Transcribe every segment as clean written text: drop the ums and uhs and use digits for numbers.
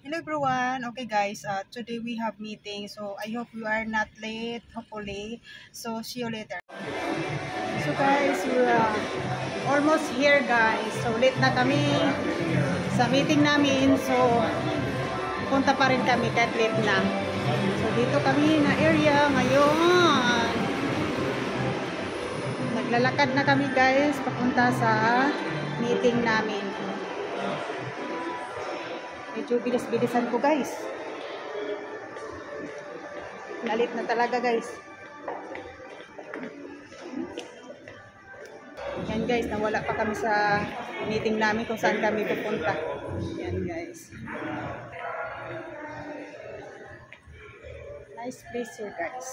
Hello everyone. Okay guys, today we have meeting. So I hope you are not late, hopefully. So see you later. So guys, we're almost here guys. So late na kami sa meeting namin. So punta pa rin kami kahit late na. So dito kami na area ngayon. Naglalakad na kami guys papunta sa meeting namin. Medyo bilis-bilisan ko guys. Nalit na talaga guys. Yan guys, nawala pa kami sa meeting namin kung saan kami pupunta. Yan guys. Nice place here guys.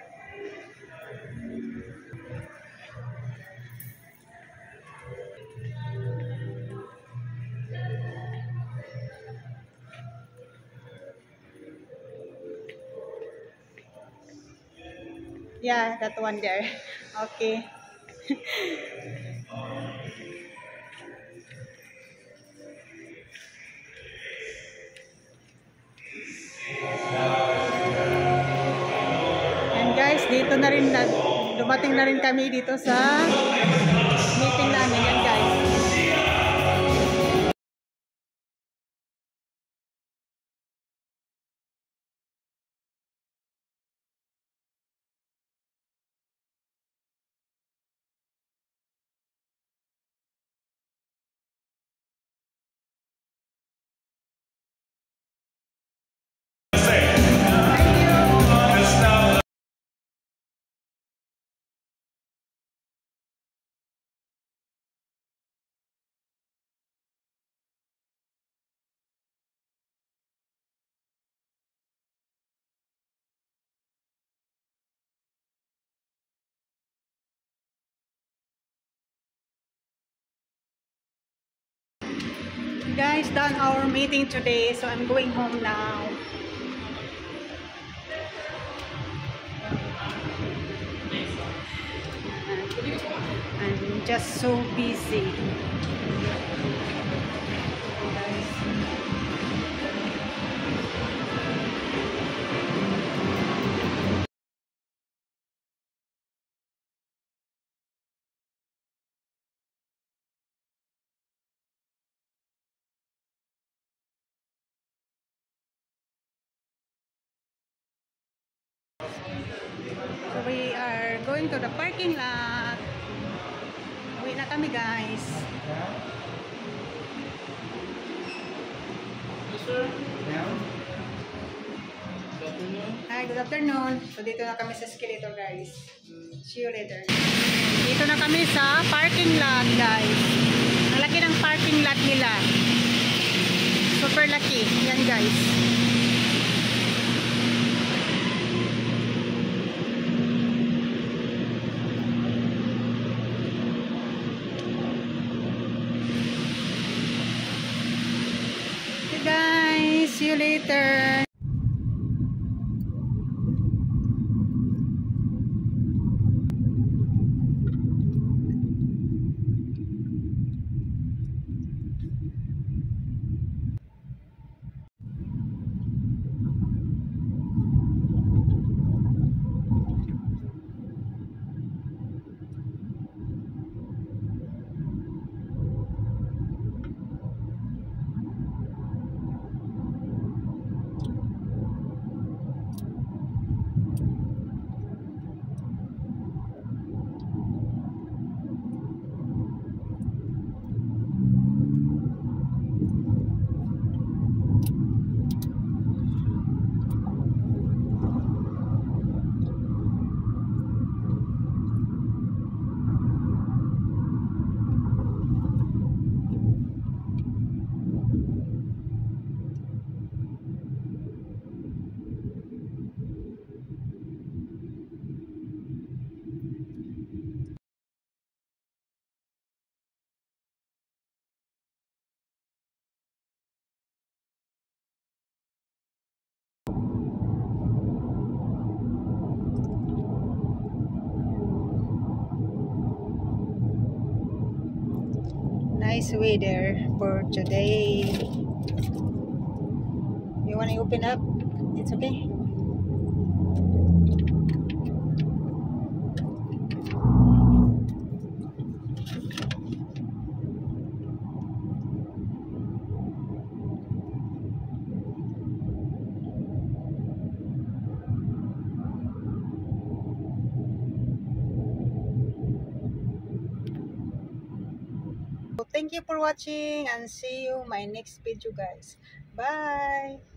Yeah, that one there. Okay. And guys, dito na rin dumating na rin kami dito sa meeting namin. Yan guys. Guys, done our meeting today, so I'm going home now. I'm just so busy. So we are going to the parking lot. Uwi na kami guys. Hi, good afternoon. So dito na kami sa escalator guys. See you later. Dito na kami sa parking lot guys. Ang laki ng parking lot nila. Super laki. Yan guys. Guys, see you later. Nice weather for today. open up. It's okay. So thank you for watching and see you my next video guys. Bye.